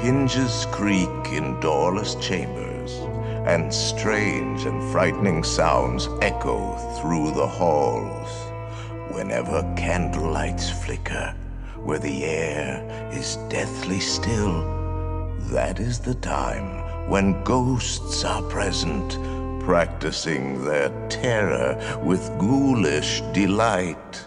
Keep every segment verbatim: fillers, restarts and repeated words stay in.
Hinges creak in doorless chambers, and strange and frightening sounds echo through the halls. Whenever candlelights flicker, where the air is deathly still, that is the time when ghosts are present, practicing their terror with ghoulish delight.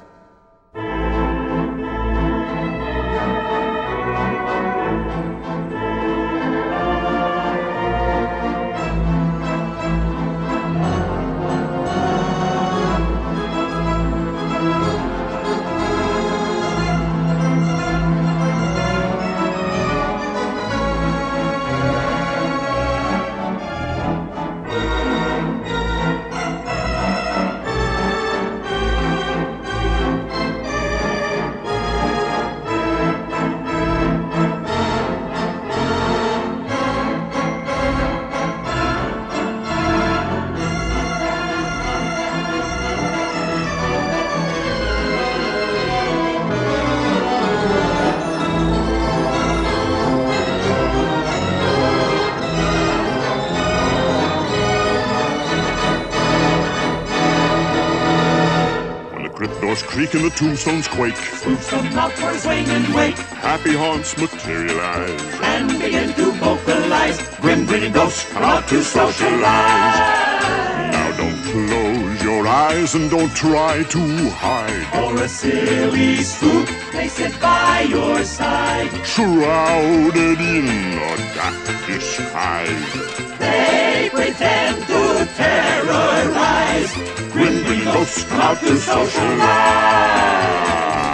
Creak and the tombstones quake. Spooks come out for a swing and wake. Happy haunts materialize and begin to vocalize. Grim grinning ghosts come out to socialize. Now don't close your eyes and don't try to hide. Or a silly spook may sit by your side, shrouded in a dark disguise. They pretend to terrorize. Grim grinning ghosts come out to socialize.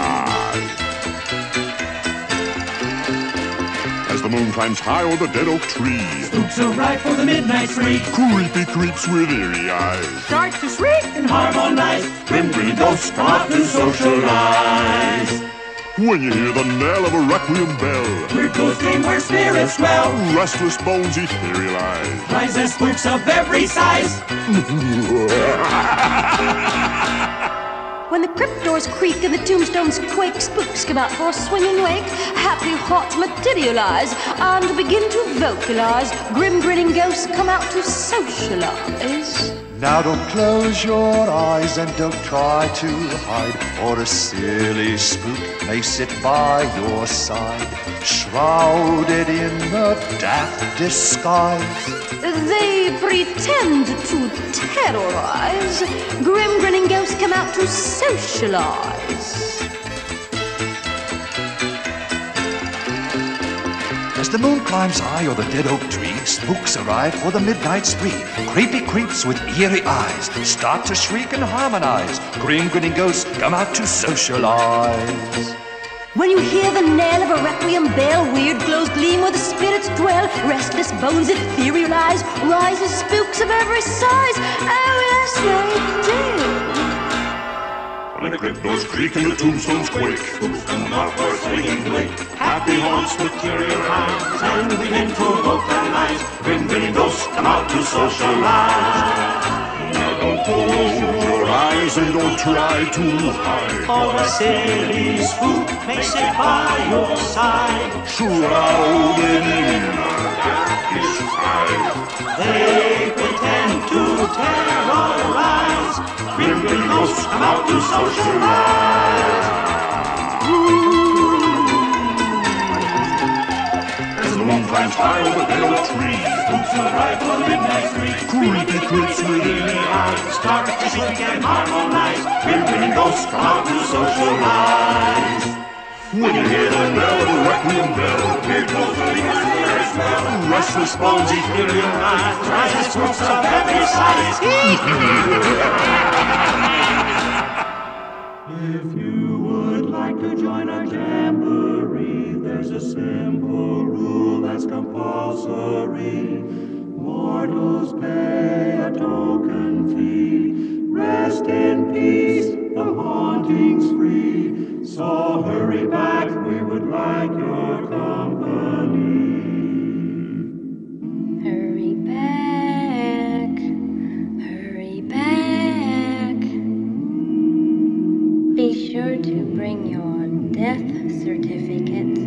As the moon climbs high o'er the dead oak tree, spooks arrive for the midnight spree. Creepy creeps with eerie eyes start to shriek and harmonize. Grim grinning ghosts come out to socialize. When you hear the knell of a requiem bell, weird ghosts dream where spirits dwell. Restless bones etherealize. Rises spooks of every size. When the crypt doors creak and the tombstones quake, spooks come out for a swinging wake. Happy hearts materialize and begin to vocalize. Grim grinning ghosts come out to socialize. Now don't close your eyes and don't try to hide, or a silly spook may sit by your side, shrouded in a daft disguise. They pretend to terrorize. Grim grinning ghosts come out to socialize. As the moon climbs high o'er the dead oak tree, spooks arrive for the midnight spree. Creepy creeps with eerie eyes start to shriek and harmonize. Grim grinning ghosts come out to socialize. When you hear the knell of a requiem bell, weird glows gleam where the spirits dwell. Restless bones etherealize, rises spooks of every size. Oh yes, they do. When the crypt doors creak and the tombstones quake, spooks come out for a swinging wake. Happy haunts materialize and begin to vocalize. Grim grinning ghosts come out to socialize. Now don't close your eyes and don't try to hide, or a silly spook may sit by your side, shrouded in a dark disguise. They pretend to terrorize. Grim grinning ghosts come out to socialize. As the moon climbs high over the dead oak tree, spooks arrive for the midnight spree. Creepy creeps with eerie eyes start to shriek and harmonize. Grim grinning ghosts come out to socialize. When you hear the knell of a requiem bell, weird ghosts dream where spirits dwell. Restless bones etherealize, rises spooks of every size. If you would like to join our jamboree, there's a simple rule that's compulsory. Mortals pay a token fee. Rest in peace, the haunting's free. So hurry back, we would like your company. Hurry back, hurry back. Be sure to bring your death certificates.